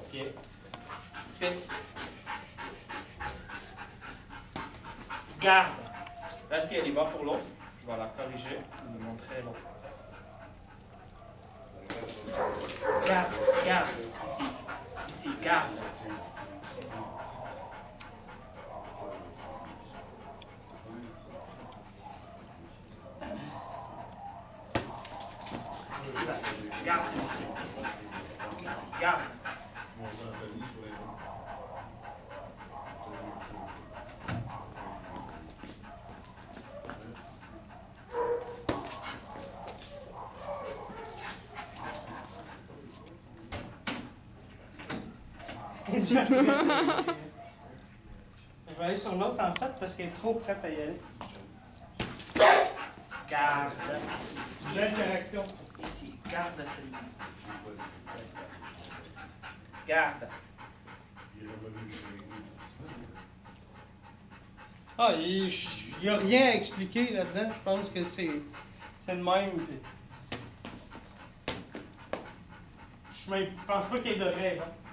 Bien. C'est. Garde. Là, si elle y va pour l'autre, je vais la corriger et lui montrer l'autre. Garde, garde. Ici. Ici, garde. Ici, là. Garde celui-ci. Ici. Ici, garde. Je vais aller sur l'autre en fait parce qu'elle est trop prête à y aller. Garde ici. L'interaction. Ici. Garde celui-là. Garde. Ah, il n'y a rien à expliquer là-dedans. Je pense que c'est le même. Je pense pas qu'il y ait de règles. Hein.